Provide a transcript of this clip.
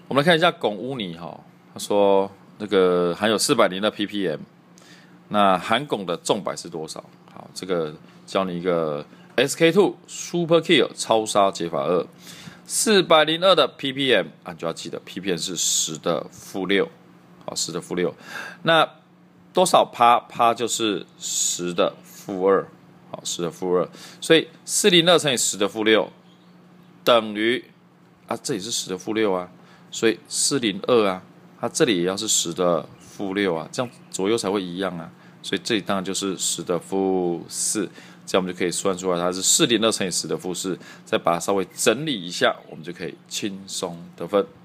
我们来看一下龚乌尼哈，他说那个含有402的 ppm， 那含汞的重百是多少？好，这个教你一个 SK2 Super Kill 超杀解法2，402的 ppm 啊，就要记得 ppm 是10⁻⁶，好，10⁻⁶。那多少趴？趴就是10⁻²，好，10⁻²。所以402乘以10⁻⁶等于啊，这里是10⁻⁶啊，所以402啊，它这里也要是10⁻⁶啊，这样左右才会一样啊。所以这里当然就是10⁻⁴，这样我们就可以算出来它是402乘以10⁻⁴，再把它稍微整理一下，我们就可以轻松得分。